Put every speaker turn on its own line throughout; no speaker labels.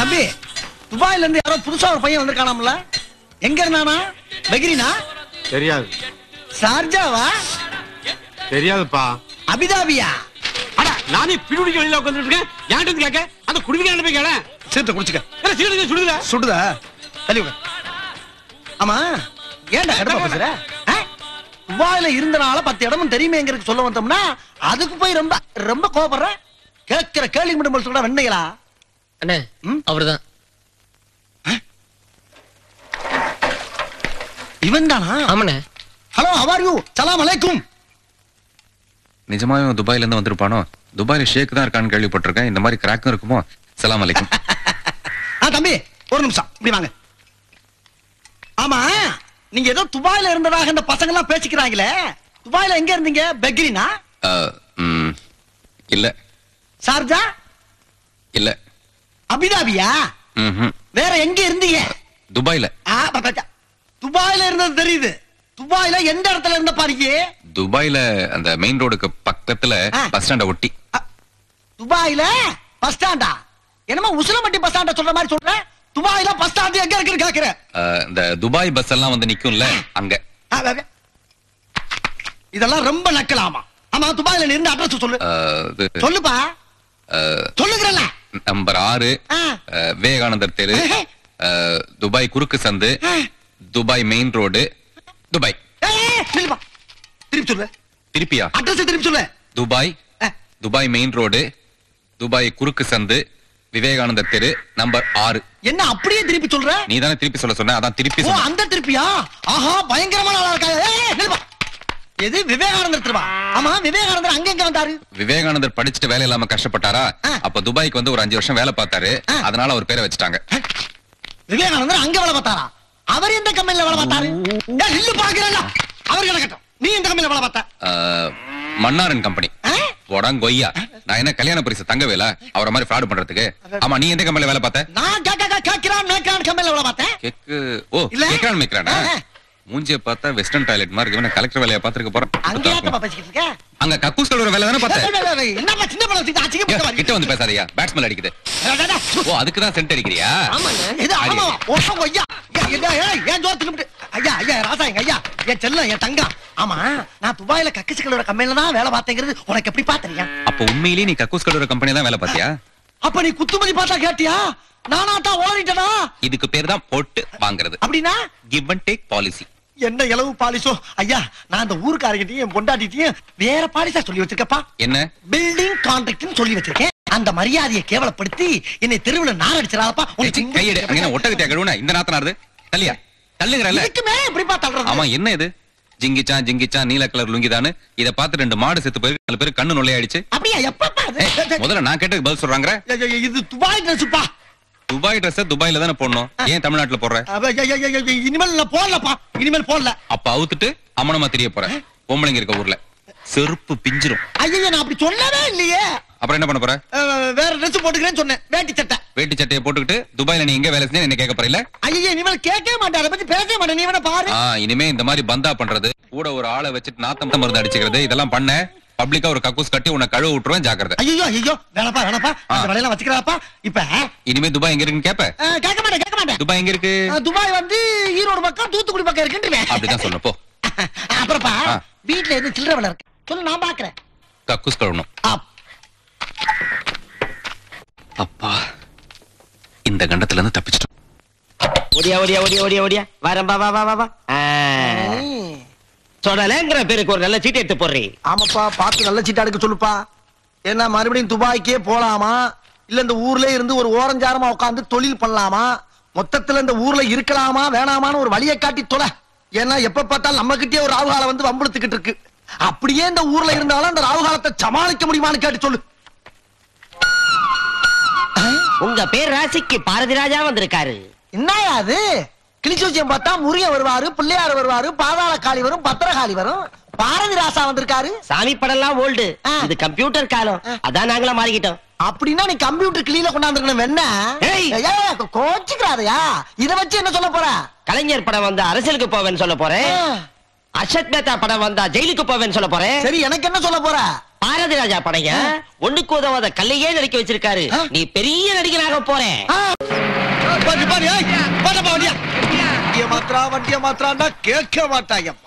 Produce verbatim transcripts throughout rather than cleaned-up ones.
தம்பி, துபாயில இருந்து யாரோ புதுசா ஒரு பையன் வந்திருக்கானாம்ல? எங்க இருந்தானா? பக்ரீனா?
தெரியாது.
ஷார்ஜாவா?
தெரியாதுப்பா.
அபிதாபியா?
அட நானே பிடிக்க வெளியில உட்கார்ந்துட்டு இருக்கேன். யார்ட்ட கேக்க? அந்த குடிக்க போய் கேள.
சீரத்தை குடிச்சுக்க.
என்ன சீரத்தை சுடுதா?
சுடுதா? தள்ளி விடு. ஆமா, ஏன்டா கடுப்பா பேசுற? துபாயில இருந்தனால பத்து இடமும் தெரியுமேங்கிறது சொல்ல வந்தோம்னா அதுக்கு போய் ரொம்ப ரொம்ப கோபப்படுற. கேட்கிற கேள்வி மட்டும் சொல்ற வெண்ணைகளா?
அண்ணே, அவர்தான்.
இவன் தானா?
ஆமாண்ணே.
Hello, how are you? சலாம் அலைக்கும்.
நிஜமாவே துபாயில இருந்து வந்திருப்பானோ? துபாயில ஷேக் தான் இருக்கான்னு கேள்விப்பட்டிருக்கேன். இந்த மாதிரி கிராக்கும் இருக்குமோ? சலாம் அலைக்கும்.
ஆ தம்பி, ஒரு நிமிஷம் இப்படி வாங்க. ஆமா, நீங்க ஏதோ துபாயில இருந்ததாக இந்த பசங்க எல்லாம் பேசிக்கிறாங்களே, துபாயில எங்க இருந்தீங்க? பக்ரீனா?
இல்ல.
ஷார்ஜா?
இல்ல.
அபிதாபியா? வேற எங்க இருந்தீங்க?
துபாயில.
துபாயில இருந்தது தெரியுது. துபாயில எந்த இடத்துல இருந்த பாருங்க?
துபாயில அந்த மெயின் ரோடுக்கு பக்கத்துல பஸ் ஸ்டாண்ட ஒட்டி.
துபாயில பஸ் ஸ்டாண்டா? என்னமா உசிலம்பட்டி பஸ் ஸ்டாண்ட சொல்ற மாதிரி சொல்ற? துபாயில பஸ் ஸ்டாண்ட் எங்க இருக்குன்னு கேக்குறேன்.
இந்த துபாய் பஸ் எல்லாம் வந்து நிக்கும்ல அங்க.
இதெல்லாம் ரொம்ப நக்கலாமா? ஆமா, துபாயில நீ இருந்த அட்ரஸ் சொல்லு. சொல்லுப்பா. சொல்லுங்கறல.
நம்பர் ஆறு, விவேகானந்தர் தெரு, துபாய் குறுக்கு சந்து, துபாய் மெயின் ரோடு, துபாய்.
நில்லுப்பா. திருப்பி சொல்லு.
திருப்பியா?
அட்ரஸ் திருப்பி சொல்லு.
Dubai, Dubai main road, Dubai குறுக்கு சந்து, விவேகானந்தர் தெரு, நம்பர் ஆறு.
என்ன அப்படியே திருப்பி சொல்ற?
நீ தானே திருப்பி சொல்ல சொன்ன, அதான் திருப்பி சொன்ன.
அந்த திருப்பியா? ஆஹா, பயங்கரமான ஆளா இருக்காங்க. நில்லுப்பா. எது விவேகானந்தர் திருவா? ஆமா, விவேகானந்தர் அங்க எங்க வந்தாரு?
விவேகானந்தர் படிச்சுட்டு வேலை இல்லாம கஷ்டப்பட்டாரா? அப்ப துபாய்க்கு வந்து ஒரு அஞ்சு வருஷம் வேலை பார்த்தாரு. அதனால அவர் பேரை வச்சுட்டாங்க.
விவேகானந்தர் அங்க வேலை பார்த்தாரா? அவர் எந்த கம்பெனில வேலை பார்த்தாரு? இல்ல பாக்குறல. அவர் கிடக்கட்டும். நீ எந்த கம்பெனில வேலை பார்த்த?
மன்னாரன் கம்பெனி. கொய்யா, நான் என்ன கல்யாண பரிசு தங்கவேல அவரை மாதிரி ஃப்ராட் பண்றதுக்கு? ஆமா, நீ எந்த கம்பெனில வேலை பார்த்த?
நான் கேக்க கேக்குறான் மேக்ரான் கம்பெனில வேலை பார்த்தேன்.
கேக்கு ஓ கேக்குறான் மேக்ரானா? மூஞ்சிய பார்த்தா வெஸ்டர்ன் டாய்லெட் மாதிரி இவன கலெக்டர் வேலைய பாத்துக்க போறேன்.
அங்க ஏத்த பேசிக்கிட்டு இருக்க?
அங்க கக்கூஸ் கழுவுற வேலை தான பார்த்த?
என்னமா சின்ன பழம் வச்சிட்டு அச்சிங்க போட்டு வர.
கிட்ட வந்து பேசாதயா, பேட்ஸ்மேன் அடிக்குது. ஓ அதுக்கு தான் சென்ட் அடிக்கறியா?
ஆமாங்க. இது ஆமா. ஓசோ ஐயா. ஐயா ஏய் ஏன் ஜோர் தின்னுட்டு. ஐயா ஐயா ராசாங்க ஐயா. என் செல்லம் என் தங்கம். ஆமா, நான் துபாயில கக்கூஸ் கழுவுற கம்பெனில தான் வேலை பார்த்தேங்கிறது உனக்கு எப்படி பாத்தறியா?
அப்ப உண்மையிலேயே நீ கக்கூஸ் கழுவுற கம்பெனில தான் வேலை பார்த்தியா?
அப்ப நீ குத்துமதி பார்த்தா கேட்டியா? நானா தான் ஓடிட்டனா?
இதுக்கு பேர் தான் போட்டு வாங்குறது.
அப்படினா
கிவ் அண்ட் டேக் பாலிசி.
என்ன இலவு பாலிசோ? ஐயா, நான் அந்த ஊர்க்காரங்கிட்டையும் பொண்டாட்டிட்டையும் வேற பாலிசா சொல்லி வச்சிருக்கப்பா.
என்ன?
பில்டிங் கான்ட்ராக்ட்னு சொல்லி வச்சிருக்கேன். அந்த மரியாதையை கேவலப்படுத்தி என்னை தெருவுல நார் அடிச்சறாதப்பா.
கையெடு. அங்க என்ன ஒட்டகத்தியா கழுவுன? இந்த நாத்தனாருது. தள்ளியா? தள்ளுங்கறல.
இதுக்குமே எப்படிப்பா தள்ளுறது?
ஆமா, என்ன இது? ஜிங்கிச்சா ஜிங்கிச்சா நீல கலர் லுங்கிதானு இத பார்த்து ரெண்டு மாடு செத்து போய் நாலு பேர் கண்ணு நொல்லையாயிடுச்சு.
அப்படியே எப்பப்பா அது?
முதல்ல நான் கேட்டதுக்கு பதில் சொல்றாங்க.
இது துபாய் ட்ரெஸ்ப்பா.
துபாய் ட்ரெஸ் துபாயில தான போடணும். ஏன் தமிழ்நாட்டுல போடுற?
இனிமேல் நான் போடலப்பா. இனிமேல் போடல.
அப்ப அவுத்துட்டு அம்மனமா தெரிய போற. பொம்பளைங்க இருக்க ஊர்ல செருப்பு பிஞ்சிரும்.
ஐயோ, நான் அப்படி சொல்லவே இல்லையே.
அப்புறம் என்ன பண்ண போற?
வேற ட்ரெஸ் போட்டுக்கிறேன்னு சொன்னேன். வேட்டி சட்டை.
வேட்டி சட்டையை போட்டுக்கிட்டு துபாயில நீ எங்க வேலை செஞ்சா என்ன கேட்க போறீல?
ஐயோ, இனிமேல் கேட்கவே மாட்டேன். அதை பத்தி பேசவே மாட்டேன். நீ வேணா பாரு.
இனிமே இந்த மாதிரி பந்தா பண்றது, கூட ஒரு ஆளை வச்சுட்டு நாத்தம் மருந்து அடிச்சுக்கிறது, இதெல்லாம் பண்ண பப்ளிக்கா ஒரு கக்கூஸ் கட்டி உன்னை கழுவ விட்டுருவேன். ஜாக்கிரதை.
ஐயோ ஐயோ, வேணப்பா வேணப்பா. அந்த வேலையெல்லாம் வச்சுக்கிறாப்பா. இப்ப
இனிமே துபாய் எங்க இருக்குன்னு கேப்ப?
கேட்க மாட்டேன் கேட்க மாட்டேன்.
துபாய் எங்க இருக்கு?
துபாய் வந்து ஈரோடு பக்கம் தூத்துக்குடி பக்கம் இருக்குன்றேன்.
அப்படிதான் சொல்லணும் போ.
அப்புறப்பா வீட்டுல எது சில்லற வேலை இருக்கு சொல்லு, நான் பாக்குறேன்.
கக்கூஸ் கழுவணும். அப்பா, இந்த கண்டத்துல இருந்து தப்பிச்சிட்டோம்.
ஓடியா ஓடியா ஓடியா ஓடியா ஓடியா வரம்பா வா வா வா வா. சொடலேங்கிற பேருக்கு ஒரு நல்ல சீட் எடுத்து போடுறீ.
ஆமாப்பா, பார்த்து நல்ல சீட்டா எடுக்க சொல்லுப்பா. ஏன்னா மறுபடியும் துபாய்க்கே போலாமா, இல்ல இந்த ஊர்ல இருந்து ஒரு ஓரஞ்சாரமா உட்காந்து தொழில் பண்ணலாமா, மொத்தத்துல இந்த ஊர்ல இருக்கலாமா வேணாமான்னு ஒரு வழியை காட்டி தொலை. ஏன்னா எப்ப பார்த்தாலும் நம்ம கிட்டே ஒரு ராவுகாலம் வந்து வம்புழுத்துக்கிட்டு இருக்கு. அப்படியே இந்த ஊர்ல இருந்தாலும் அந்த ராவுகாலத்தை சமாளிக்க முடியுமான்னு கேட்டு சொல்லு.
உங்க பேர் ராசிக்கு பாரதி ராஜா வந்திருக்காரு.
என்னயா அது? கிளிச்சூச்சியம் பார்த்தா முருகன் வருவாரு, பிள்ளையார் வருவாரு, பாதாள காளி வரும், பத்திரகாளி வரும். பாரதி ராசா வந்திருக்காரு.
சாமி படம்லாம் ஓல்டு, இது கம்ப்யூட்டர் காலம். அதான் நாங்களா மாறிக்கிட்டோம்.
அப்படின்னா நீ கம்ப்யூட்டர் கிளியில கொண்டாந்துருக்கணும். என்ன கோச்சுக்கிறாதையா? இத வச்சு என்ன சொல்ல போற?
கலைஞர் படம் வந்தா அரசியலுக்கு போவேன்னு சொல்ல போறேன். அர்ஷத் மேத்தா படம் வந்தா ஜெயிலுக்கு போவேன்னு சொல்ல போறேன்.
சரி, எனக்கு என்ன சொல்ல போற?
பாரதி ராஜா படைய ஒண்ணுக்கு உதவாத கல்லையே நடிக்க வச்சிருக்காரு. நீ பெரிய நடிகனாக போறேன்.
பாரு பாரு ஏய் பாடப்பா வண்டியா வண்டிய மாத்ரா வண்டிய மாத்ரான்னா கேட்க மாட்டாயப்பா.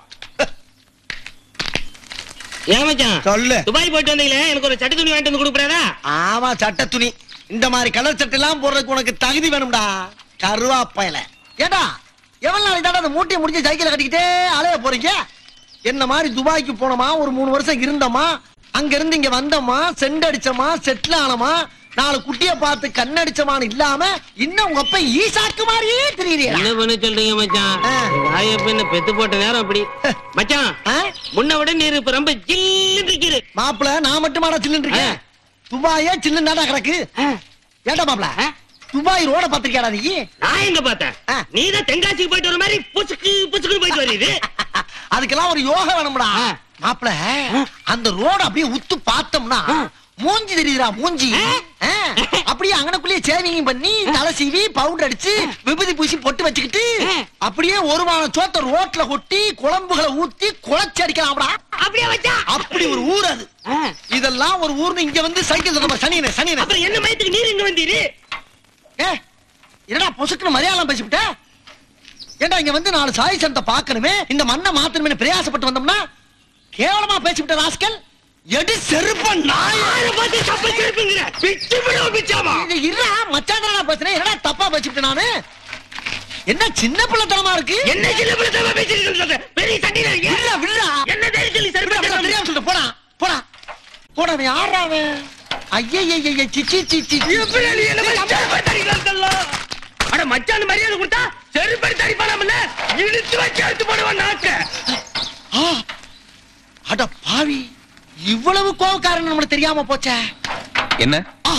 ஏன் மச்சான்
சொல்லு.
துபாய் போயிட்டு வந்தீங்களே, எனக்கு ஒரு சட்டை துணி வாங்கிட்டு வந்து கொடுக்குறாரா?
ஆமா சட்டை துணி. இந்த மாதிரி கலர் சட்டை எல்லாம் போடுறதுக்கு உனக்கு தகுதி வேணும்டா கருவாப்பையில. ஏடா எவ்வளவு நாள் இதாடா அந்த மூட்டையை முடிஞ்சு சைக்கிளை கட்டிக்கிட்டே அலைய போறீங்க? என்ன மாதிரி துபாய்க்கு போனோமா, ஒரு மூணு வருஷம் இருந்தோமா, அங்க இருந்து இங்க வந்தோமா, செண்ட் அடிச்சோமா, செட்டில் ஆனோமா, நாலு குட்டிய பார்த்து கண்ணடிச்சமான்னு இல்லாம இன்னும் உங்க அப்ப ஈசாக்கு மாதிரியே தெரியுறீங்க.
என்ன பண்ண சொல்றீங்க மச்சான்? வாயப்ப என்ன பெத்து போட்ட நேரம் அப்படி. மச்சான் முன்ன விட நீர் இப்ப ரொம்ப ஜில்லுன்னு இருக்குது.
மாப்பிள நான் மட்டுமாடா சில்லுன்னு இருக்கேன்? துபாயே சில்லுன்னு கிடக்கு. ஏண்டா மாப்பிள துபாய் ரோட பாத்திருக்கியாடா நீ?
நான் எங்க பார்த்தேன்? நீதான் தென்காசிக்கு போயிட்டு வர மாதிரி புசுக்கு புசுக்கு போயிட்டு வருது.
அதுக்கெல்லாம் ஒரு யோகா வேணும்டா மாப்பிள. அந்த ரோட அப்படியே உத்து பார்த்தோம்னா மூஞ்சி தெரியுதுடா மூஞ்சி. அப்படியே அங்கனக்குள்ளேயே சேவிங் பண்ணி தலை சீவி பவுடர் அடிச்சு விபூதி பூசி பொட்டு வச்சுக்கிட்டு அப்படியே ஒரு வாரம் சோத்த ரோட்ல கொட்டி குழம்புகளை ஊத்தி குழச்சி அடிக்கலாம்டா. அப்படியே வச்சா அப்படி ஒரு ஊர் அது. இதெல்லாம் ஒரு ஊர்னு இங்க வந்து சைக்கிள் நம்ம சனியனே சனியனே.
அப்புறம் என்ன மயத்துக்கு நீர் இங்க வந்தீரு?
ஏ என்னடா பொசுக்குன்னு மலையாளம் பேசிவிட்ட? ஏண்டா இங்க வந்து நாலு சாய் சந்தை பாக்கணுமே, இந்த மண்ணை மாத்தணுமே பிரயாசப்பட்டு வந்தோம்னா கேவலமா பேசிவிட்ட ராஸ்கல். எடி செருப்ப நாயார பாத்து தப்பா செருப்புங்கற பிச்சு விடு பிச்சாமா. இது இருடா மச்சான்டா பேசுறேன். என்னடா தப்பா பேசிவிட்ட நானு? என்ன சின்ன பிள்ளைத்தனமா இருக்கு? என்ன சின்ன பிள்ளைத்தனமா பேசிட்டு சொல்ற? பெரிய சண்டில இல்ல விடுடா. என்ன தெரிஞ்சலி செருப்பு தெரியாம சொல்ற. போடா போடா போடா. நீ ஆறாவே ஐயய்யய்ய சிச்சி சிச்சி எப்படி நீ என்ன செருப்பு தரிக்கறதல்ல? அட மச்சான் மரியாதை கொடுத்தா செருப்பு தரிப்பானாமல இழுத்து வச்சு எடுத்து போடுவான் நாக்க. அட பாவி இவ்வளவு கோவக்காரன் நமக்கு தெரியாம போச்சே.
என்ன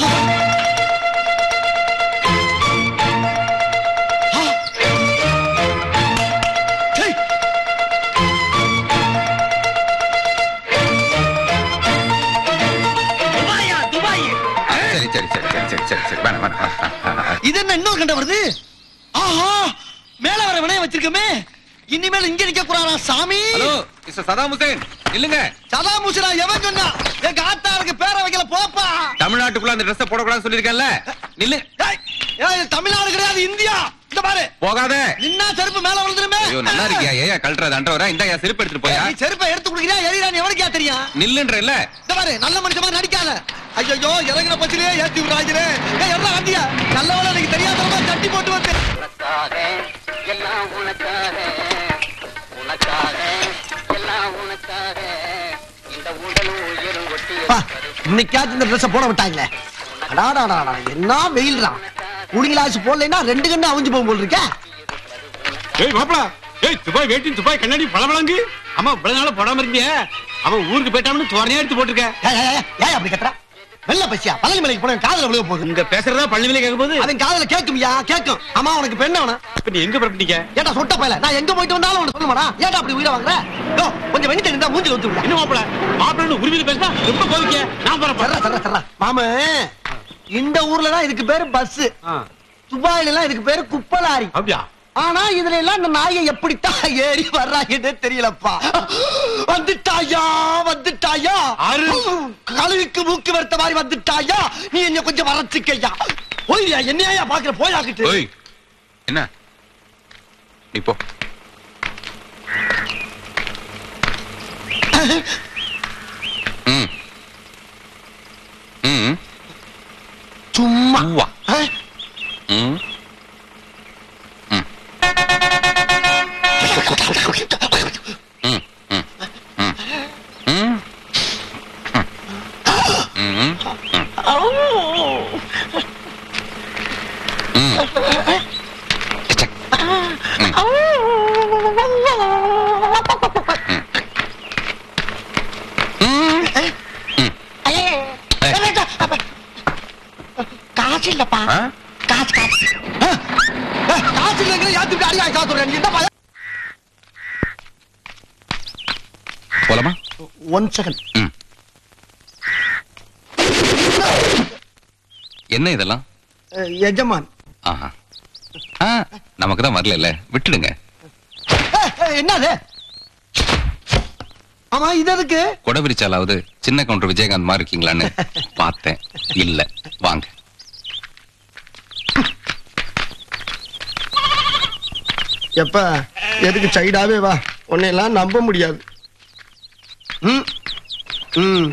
இது என்ன இன்னொரு கண்ட வருது? ஆஹா மேல வர வினைய வச்சிருக்கமே. இனிமேல் இங்க நிக்க கூடாதா சாமி?
ஹலோ மிஸ்டர் சதாம் ஹுசேன் இல்லங்க.
சதாம் ஹுசேனா எவன் சொன்னா? எங்க ஆத்தாருக்கு பேரை வைக்கல போப்பா.
தமிழ்நாட்டுக்குள்ள அந்த Dress போட கூடாதுன்னு சொல்லிருக்கேன்ல. நில்லு.
ஏய் ஏய் தமிழ்நாடு கிடையாது இந்தியா. இந்த பாரு
போகாத.
நின்னா செருப்பு மேல விழுந்துருமே.
ஐயோ நல்லா இருக்கியா? ஏயா கழட்றது அன்றவரா? இந்த யா செருப்பு எடுத்துட்டு போயா.
நீ செருப்பை எடுத்து குடுக்குறியா எரியான்னு எவனுக்கே தெரியும்?
நில்லுன்ற இல்ல.
இந்த பாரு நல்ல மனுஷன் மாதிரி நடிக்காத. ஐயோ இறங்கின பச்சிலே ஏத்தி விடுறாங்களே. ஏய் எல்லாம் ஆண்டியா நல்லவள எனக்கு தெரியாதவங்க தட்டி போட்டு வந்து. உனக்காக எல்லாம் உனக்காக உனக்காக எல்லாம் உனக்காக இந்த உடல் உயிரும் ஒட்டி இன்னைக்காச்சும் இந்த Dress போட விட்டாங்களே. அடாடாடா என்ன வெயில்டா. குடிங்களாச்சு போடலைன்னா ரெண்டு கண்ணு அவிஞ்சு போகும் போல இருக்க.
ஏய் மாப்ள ஏய் துபாய் வெயிட்டிங் துபாய் கண்ணாடி பளபளங்கு. அம்மா இவ்வளவு நாளா போடாம இருந்தியே. அவன் ஊருக்கு போய்ட்டான்னு தோரணையா எடுத்து போட்டுருக்க.
ஏய் ஏய் ஏய் அப்படி கத்துற? வெள்ள பசியா பழனி மலைக்கு போன காதுல விழுக போகுது.
இங்க பேசுறதா பழனி மலை கேட்க போகுது.
அவன் காதுல கேக்கும்யா கேக்கும். அம்மா உனக்கு பெண்ண அவன.
இப்ப நீ எங்க புறப்பட்டீங்க?
ஏடா சொட்ட பயல நான் எங்க போயிட்டு வந்தாலும் உனக்கு சொல்லுமாடா? ஏடா அப்படி உயிரை வாங்குற? யோ கொஞ்சம் வெண்ணி தெரிந்தா மூஞ்சி ஊத்தி விடு.
என்ன மாப்ள மாப்ளன்னு உரிமையில பேசினா ரொம்ப கோவிக்க. நான் போறேன்.
சரா சரா சரா மாமே இந்த ஊர்ல தான் இதுக்கு பேரு பஸ். துபாயில எல்லாம் இதுக்கு பேரு குப்பலாரி.
அப்படியா?
ஆனா இதுல எல்லாம் இந்த நாயை எப்படித்தான் ஏறி வர்றாங்கன்னு தெரியலப்பா. வந்துட்டாயா வந்துட்டாயா கழுவிக்கு மூக்கு வருத்த மாதிரி வந்துட்டாயா. நீ என்ன கொஞ்சம் வரச்சுக்கையா. போய்யா என்னையா பாக்குற போயாக்கிட்டு.
ஓய் என்ன நீ போ. ம் ம்
சும்மா
வா. ம்
காசு இல்லப்பா. காசு காசு காசு இல்லைங்கிற யாத்துக்கு அடியா காசு.
போலாமா?
One second.
என்ன இதெல்லாம்?
எஜமான்.
ஆஹா ஆ நமக்கு தான் வரல விட்டுடுங்க.
என்னது? ஆமா இது எதுக்கு?
கொடை விரிச்சாலாவது சின்ன கவுண்டர் விஜயகாந்த் மாதிரி இருக்கீங்களான்னு பார்த்தேன். இல்ல வாங்க.
எப்ப எதுக்கு சைடாவே வா, உன்னையெல்லாம் நம்ப முடியாது. ம் ம்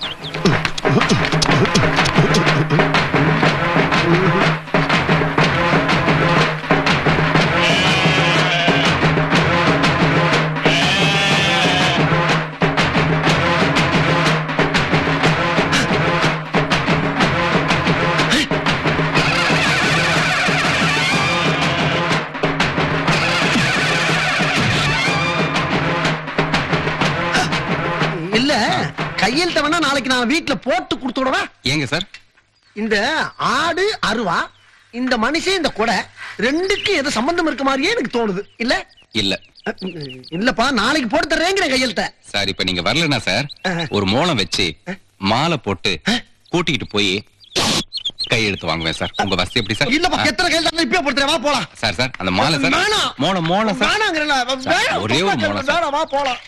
இல்ல கையெழுத்த வேணா நாளைக்கு நான் வீட்டுல போட்டு கொடுத்து விடவா?
ஏங்க சார்?
இந்த ஆடு அருவா, இந்த மனுஷன் இந்த கொடை ரெண்டுக்கு ஏதோ சம்பந்தம் இருக்க மாதிரியே எனக்கு தோணுது. இல்ல
இல்ல
இல்லப்பா, நாளைக்கு போட்டு தர்றேங்கிற கையெழுத்த.
சார் இப்ப நீங்க வரலனா சார் ஒரு மோளம் வச்சு மாலை போட்டு கூட்டிக்கிட்டு போய் கையெழுத்து வாங்குவேன் சார். உங்க வசதி எப்படி சார்?
இல்லப்பா, எத்தனை கையெழுத்து இப்பயே போட்டுறேன், வா போலாம்.
சார் சார் அந்த மாலை சார்
வேணாம்.
மோளம் மோளம் சார்
வேணாங்கறல,
சார், ஒரே ஒரு மோளம் சார்.
வேணாம், வா போலாம்.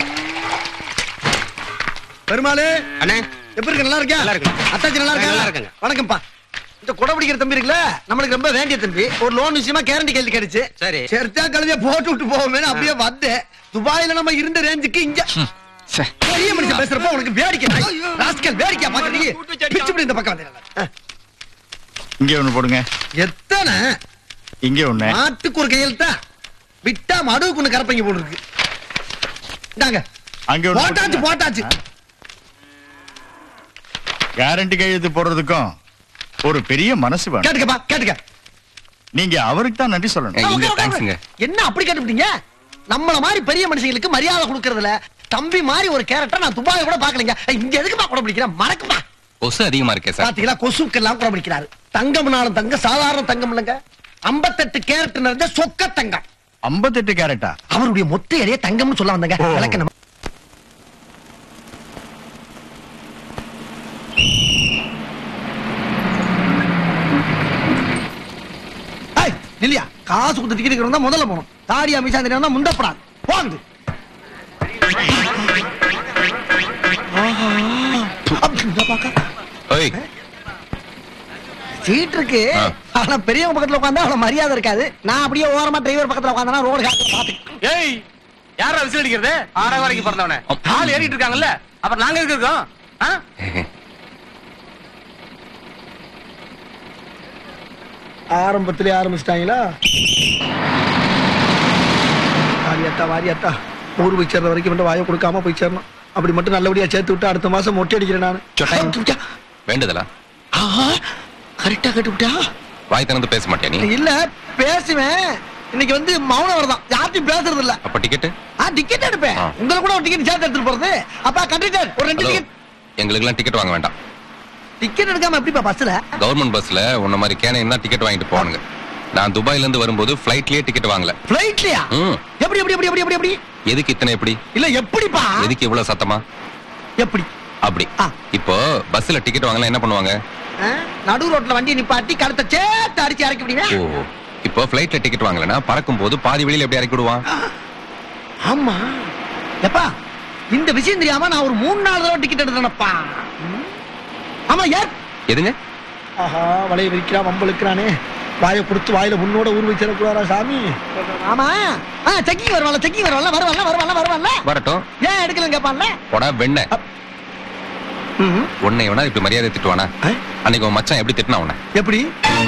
பெருமாளே
அண்ணே
எப்படி இருக்க? நல்லா இருக்கியா?
நல்லா இருக்கேன்.
அத்தாச்சி நல்லா
நல்லா
இருக்கா?
இருக்கேங்க.
வணக்கம்ப்பா. இந்த கொடை பிடிக்கிற தம்பி இருக்குல்ல, நம்மளுக்கு ரொம்ப வேண்டிய தம்பி. ஒரு லோன் விஷயமா கேரண்டி கேள்வி கிடைச்சு,
சரி.
சேர்த்தா கழுதிய போட்டு விட்டு போவோமே அப்படியே வந்தேன். துபாயில நம்ம இருந்த ரேஞ்சுக்கு இங்க
சே.
பெரிய மனுஷன் பேசுறப்ப உனக்கு வேடிக்கை ராஸ்கல் வேடிக்கை பாக்குறீங்க. பிச்சு பிடி இந்த பக்கம் வந்து.
இங்க ஒண்ணு போடுங்க.
எத்தனை
இங்க ஒண்ணு.
மாட்டுக்கு ஒரு கையெழுத்தா விட்டா மடுவுக்கு ஒண்ணு கரப்பைங்க போட்டு இருக்கு. இந்தாங்க
அங்க ஒண்ணு
போட்டாச்சு போட்டாச்சு.
கேரண்டி கையெழுத்து போடுறதுக்கும் ஒரு பெரிய மனசு வேணும்.
கேட்டுக்கப்பா கேட்டுக்க.
நீங்க அவருக்கு தான் நன்றி சொல்லணும்.
ஏய், இங்க தேங்க்ஸ்ங்க.
என்ன அப்படி கேட்டுட்டீங்க? நம்மள மாதிரி பெரிய மனுஷங்களுக்கு மரியாதை கொடுக்கறதுல தம்பி மாதிரி ஒரு கேரக்டர் நான் துபாயில கூட பாக்கலங்க. இங்க எதுக்குமா கூட பிடிக்கிறேன்? மறக்குமா?
கொசு அதிகமா இருக்கே சார்.
பாத்தீங்களா, கொசுக்கெல்லாம் கூட பிடிக்கிறாரு. தங்கம்னாலும் தங்க, சாதாரண தங்கம் இல்லங்க, ஐம்பத்தெட்டு கேரட் நிறைஞ்ச சொக்க தங்கம்.
ஐம்பத்தெட்டு கேரட்டா?
அவருடைய மொத்த எடையே தங்கம்னு சொல்ல வந்தங்க. விளக்கணும். இல்லையா, காசு கொடுத்து டிக்கெட் இருந்தா முதல்ல போகணும். தாடியா மீசா தெரியாம முந்தப்படாது. போகுது.
ஓய்
சீட் இருக்கு, ஆனா பெரியவங்க பக்கத்துல உட்காந்தா அவ்வளவு மரியாதை இருக்காது. நான் அப்படியே ஓரமா டிரைவர் பக்கத்துல உட்காந்தா ரோடு பாத்து.
ஏய் யாரா விசில் அடிக்கிறது? ஆறாவது வரைக்கும் பிறந்தவனே ஆள் ஏறிட்டு இருக்காங்கல்ல, அப்புறம் நாங்க எங்க இருக்கோம்? ஆ?
ஆரம்பத்திலே ஆரம்பிச்சிட்டாங்களா? வாரியாத்தா வாரியாத்தா, ஊர் போய் சேர்ற வரைக்கும் மட்டும் வாயை கொடுக்காம போய் சேரணும். அப்படி மட்டும் நல்லபடியா சேர்த்து விட்டு அடுத்த மாசம் மொட்டை அடிக்கிறேன் நான்.
வேண்டுதலா?
கரெக்டா கேட்டுவிட்டா?
வாய் திறந்து பேச மாட்டியா நீ?
இல்ல பேசுவேன். இன்னைக்கு வந்து மௌனம் வரதான், யார்ட்டையும் பேசுறது இல்ல.
அப்ப டிக்கெட்?
ஆ டிக்கெட் எடுப்பேன். உங்களை கூட ஒரு டிக்கெட் சேர்த்து எடுத்துட்டு போறது. அப்பா கண்டக்டர் ஒரு ரெண்டு டிக்கெட்.
எங்களுக்கு எல்லாம் டிக்கெட் வாங்க வேண்டாம்.
டிக்கெட் எடுக்காம எப்படிப்பா பஸ்ல?
கவர்மெண்ட் பஸ்ல உன்ன மாதிரி கேனையும் தான் டிக்கெட் வாங்கிட்டு போவானுங்க. நான் துபாயில இருந்து வரும்போது ஃளைட்லயே டிக்கெட் வாங்கல.
ஃளைட்லயா? எப்படி எப்படி எப்படி எப்படி எப்படி?
எதுக்கு இத்தனை எப்படி?
இல்ல எப்படிப்பா?
எதுக்கு இவ்வளவு சத்தமா?
எப்படி?
அப்படி. இப்போ பஸ்ல டிக்கெட் வாங்கலாம் என்ன பண்ணுவாங்க?
நடு ரோட்ல வண்டி நிப்பாட்டி கழுத்தை சேர்த்து அடிச்சு இறக்கி விடுவீங்க.
ஓ, இப்போ ஃளைட்ல டிக்கெட் வாங்கலனா பறக்கும் போது பாதி வழியில எப்படி இறக்கி விடுவான்?
ஆமா. எப்பா இந்த விஷயம் தெரியாம நான் ஒரு மூணு நாலு தடவை டிக்கெட் எடுத்தேனப்பா. ஆமா யார்?
எதுங்க?
ஆஹா, வலைய விரிக்கிறான், வம்பளுக்கிறானே. வாயை கொடுத்து வாயில முன்னோட ஊர் வச்சிடக்கூடாதா சாமி? ஆமா. ஆ செக்கிங் வருவான்ல, செக்கிங் வருவான்ல, வருவான்ல வருவான்ல வருவான்ல.
வரட்டும்.
ஏன் எடுக்கலன்னு கேட்பான்ல?
போடா வெண்ண. உன்னை வேணா இப்படி மரியாதை திட்டுவானா? அன்னைக்கு உன் மச்சான் எப்படி திட்டினா உன்னை?
எப்படி?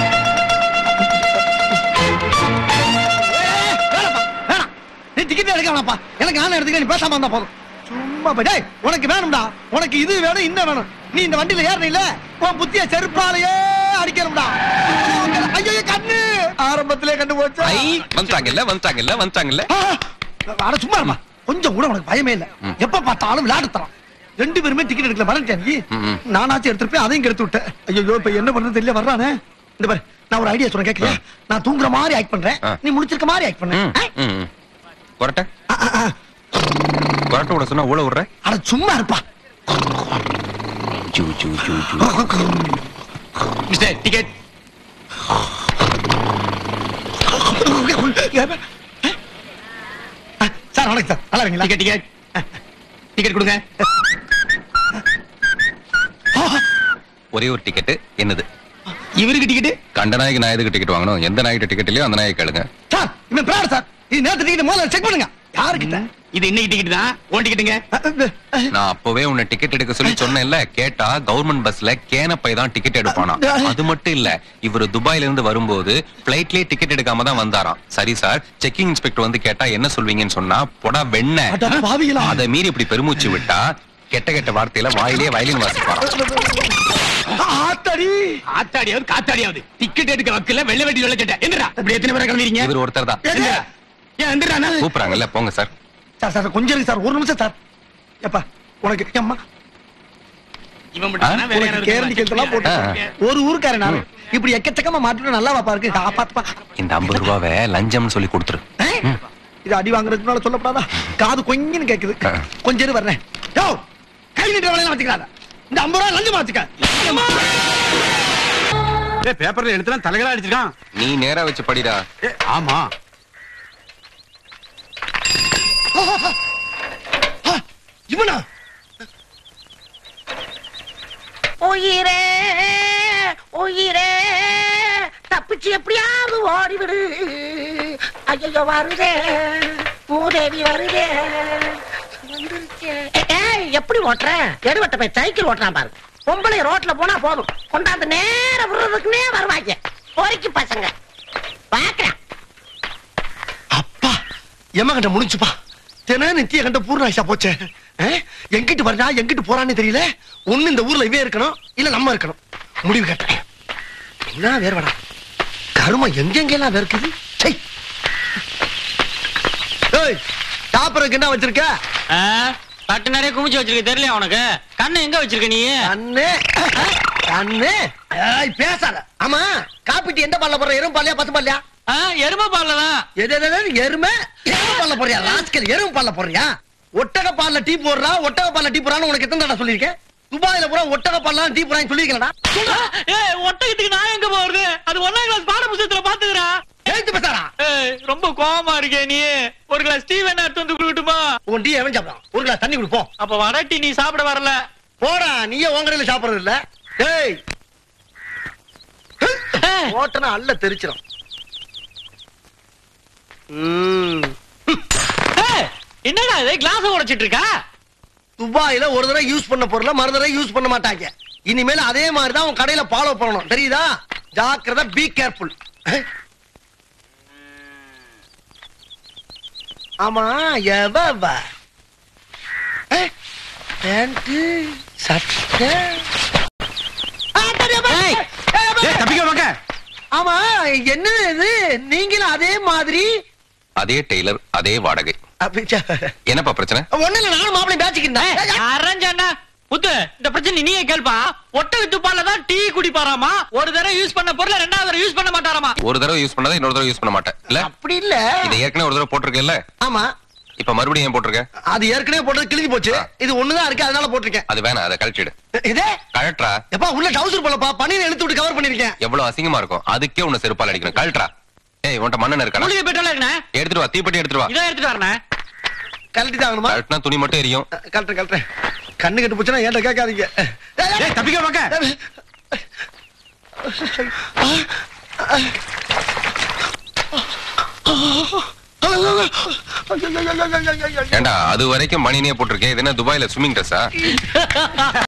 வேணாம், நீ டிக்கெட் எடுக்க வேணாப்பா. எனக்கு நானே எடுத்துக்க, நீ பேசாம இருந்தா போதும். சும்மா போய் டேய், உனக்கு வேணும்டா, உனக்கு இது வேணும் இன்னும் வேணும். நீ இந்த வண்டியில ஏறல, உன் புத்திய செருப்பாலையே அடிக்கணும்டா. ஐயோ கண்ணு ஆரம்பத்திலே கண்டு போச்சு.
ஐ வந்துட்டாங்கல்ல வந்துட்டாங்கல்ல வந்துட்டாங்கல்ல.
அட சும்மா இருமா, கொஞ்சம் கூட உனக்கு பயமே இல்ல. எப்ப பார்த்தாலும் விளையாட்டு தரோம். ரெண்டு பேருமே டிக்கெட் எடுக்கல, வரேன் நீ. நானாச்சும் எடுத்துருப்பேன், அதையும் கெடுத்து விட்டேன். ஐயோ இப்ப என்ன பண்றது தெரியல, வர்றானே. இந்த பாரு, நான் ஒரு ஐடியா சொல்றேன் கேட்கல. நான் தூங்குற மாதிரி ஆக்ட் பண்றேன், நீ முடிச்சிருக்க மாதிரி ஆக்ட் பண்ண.
கொரட்ட கொரட்ட விட சொன்னா ஊழ விடுற.
அட சும்மா இருப்பா.
ஜூ ஜூ ஜூ ஜூ.
Mister ticket.
சார் வணக்கம் சார், நல்லா இருக்கீங்களா?
Ticket ticket.
டிக்கெட் கொடுங்க.
ஒரே ஒரு டிக்கெட் என்னது?
இவருக்கு டிக்கெட்.
கண்ட நாய்க்கு நான் எதுக்கு டிக்கெட் வாங்கணும்? எந்த நாய்கிட்ட டிக்கெட் இல்லையோ அந்த நாயை கேளுங்க.
சார் இவன் பிராட் சார். இது நேத்து டிக்கெட் முதல்ல செக் பண்ணுங்க. யாருக்கிட்ட?
இது இன்னைக்கு டிக்கெட் தான். ஓன் டிக்கெட்டுங்க.
நான் அப்பவே உன்னை டிக்கெட் எடுக்க சொல்லி சொன்னேன்ல. கேட்டா கவர்மெண்ட் பஸ்ல கேனப்பை தான் டிக்கெட் எடுப்பானா. அது மட்டும் இல்ல, இவரு துபாயில இருந்து வரும்போது பிளைட்லயே டிக்கெட் எடுக்காம தான் வந்தாராம். சரி சார், செக்கிங் இன்ஸ்பெக்டர் வந்து கேட்டா என்ன சொல்வீங்கன்னு சொன்னா, பொடா வெண்ண. அதை மீறி இப்படி பெருமூச்சு விட்டா கெட்ட கெட்ட வார்த்தையில வாயிலே வயலின் வாசிப்பாராம்.
ஆத்தாடி
ஆத்தாடியாவது காத்தாடியாவது டிக்கெட் எடுக்க வக்கல வெள்ள வெட்டி வெள்ள கேட்ட. என்னடா இப்படி எத்தனை பேரை கிளம்பிறீங்க?
இவர் ஒருத்தர் தான்.
ஏன் எந்திரானா?
கூப்பிடுறாங்கல்ல, போங்க சார்.
சார் சார் கொஞ்சம் இருங்க சார், ஒரு நிமிஷம் சார். எப்பா உனக்கு அம்மா
இவன் மட்டும் வேற யாரும்
கேரண்டி கேட்டலாம் போட்டு ஒரு ஊருக்காரன் நான் இப்படி எக்கச்சக்கமா மாட்டிட்டு நல்லா வாப்பா இருக்கு. காப்பாத்துப்பா.
இந்த ஐம்பது ரூபாவை லஞ்சம்னு சொல்லி கொடுத்துரு.
இது அடி வாங்குறதுனால சொல்லப்படாதா? காது கொஞ்சம் கேக்குது. கொஞ்சம் இரு வர்றேன். யோ கை நீட்ட வேலையெல்லாம் வச்சுக்காத. இந்த ஐம்பது ரூபாய் லஞ்சமா வச்சுக்க.
ஏய் பேப்பர்ல எடுத்துலாம் தலைகளா அடிச்சிருக்கான்.
நீ நேரா வச்சு படிடா.
ஆமா.
இவனா?
உயிரே உயிரே தப்பிச்சு எப்படியாவது ஓடிவிடு. ஐயோ வருதே, மூதேவி வருதே, வந்துருச்சே. ஏய் எப்படி ஓட்டுற? எடுவட்ட போய் சைக்கிள் ஓட்டுறான் பாரு. பொம்பளை ரோட்ல போனா போதும், கொண்டாந்து நேர விடுறதுக்குன்னே வருவாங்க பொறுக்கி பசங்க. பாக்குறேன்.
அப்பா எம்ம கண்ட முடிச்சுப்பா. தின நித்திய கண்ட பூர்ணாயிஷா போச்சே. எங்கிட்டு வரா எங்கிட்டு போறான்னு தெரியல. ஒண்ணு இந்த ஊர்ல இவே இருக்கணும், இல்ல நம்ம இருக்கணும். முடிவு கேட்டேன். என்ன வேறுவடா கருமம் எங்கெங்கெல்லாம் வேர்க்குது. சாப்பிடறதுக்கு என்ன வச்சிருக்க?
தட்டு நிறைய குமிச்சு வச்சிருக்க. தெரியல உனக்கு? கண்ணு எங்க வச்சிருக்க நீ?
கண்ணு கண்ணு பேசாத. ஆமா காப்பிட்டு எந்த பால்ல போடுற? எறும்பு பால்லையா பசு பால்லையா?
எருமை பால்லதான்.
எது எருமை எருமை பால்ல போறியா? லாஸ்கல் எருமை பால்ல போறியா? ஒட்டக பால்ல டீ போடுறா, ஒட்டக பால்ல டீ போறான்னு உனக்கு எத்தனை தடவை சொல்லிருக்கேன்? துபாயில பூரா ஒட்டக பால்ல டீ போறான்னு சொல்லிருக்கேன்டா.
ஏய் ஒட்டகத்துக்கு நான் எங்க போறது? அது ஒன்னாம் கிளாஸ் பாட புத்தகத்துல பாத்துக்கறா.
எழுத்து பேசாரா?
ஏய் ரொம்ப கோவமா இருக்கே நீ. ஒரு கிளாஸ் டீ வேணா எடுத்து வந்து குடுக்கட்டுமா?
உன் டீ எவன் சாப்பிடுறான்? ஒரு கிளாஸ் தண்ணி குடுப்போம்.
அப்ப வர டீ நீ சாப்பிட வரல.
போடா, நீயே உன் கடையில சாப்பிடுறது இல்ல. டேய் ஓட்டனா அல்ல தெரிச்சிரும்.
என்னடா இது கிளாஸ் உடைச்சிட்டு இருக்கா?
துபாயில ஒரு தடவை யூஸ் பண்ண பொருளை மறு தடவை யூஸ் பண்ண மாட்டாங்க. இனிமேல் அதே மாதிரி தான் உன் கடையில ஃபாலோ பண்ணணும், தெரியுதா? ஜாக்கிரதை, பி கேர்ஃபுல். ஆமா எவ பேண்ட் சட்டை.
தப்பிக்க வாங்க.
ஆமா என்ன இது? நீங்களும் அதே மாதிரி?
அதே டெய்லர், அதே வாடகை. என்னப்பா பிரச்சனை?
ஒண்ணு இல்ல, நானும் மாப்பிள்ளை பேசிக்கிட்டேன்.
அரஞ்சண்ணா புத்து, இந்த பிரச்சனை நீயே கேள்பா. ஒட்டக துப்பால தான் டீ குடிப்பாராமா. ஒரு தடவை யூஸ் பண்ண பொருளை ரெண்டாவது தடவை யூஸ் பண்ண மாட்டாராமா.
ஒரு தடவை யூஸ் பண்ணாத இன்னொரு தடவை யூஸ் பண்ண மாட்டேன் இல்ல?
அப்படி இல்ல.
இது ஏற்கனவே ஒரு தடவை போட்டிருக்கேன்ல?
ஆமா.
இப்ப மறுபடியும் ஏன் போட்டிருக்க?
அது ஏற்கனவே போட்டது கிழிஞ்சு போச்சு. இது ஒண்ணுதான் இருக்கு, அதனால போட்டிருக்கேன்.
அது வேணாம், அதை கழட்டிடு.
இதே
கழட்றா.
எப்பா உள்ள டவுசர் போலப்பா, பனியை இழுத்து விட்டு கவர் பண்ணிருக்கேன்.
எவ்வளவு அசிங்கமா இருக்கும். அதுக்கே உன்னை செருப்பால் அடிக்கணும். கழட்றா. ஏய் உன்ட்ட மண்ணெண்ணெய் இருக்கா?
மூலிகை பெட்ரோல் இருக்குண்ணே.
எடுத்துட்டு வா, தீப்பெட்டி எடுத்துட்டு வா.
இதோ எடுத்துட்டு வரேண்ணே.
கழட்டி தான் ஆகணுமா?
கழட்டினா துணி மட்டும் எரியும்.
கழட்டுறேன் கழட்டுறேன். கண்ணு கெட்டு போச்சுன்னா ஏன்ட்ட கேட்காதீங்க.
தப்பிக்க வாங்க.
ஏண்டா அது வரைக்கும் மணினே போட்டிருக்கேன். இது என்ன துபாயில ஸ்விம்மிங் ட்ரெஸ்ஸா?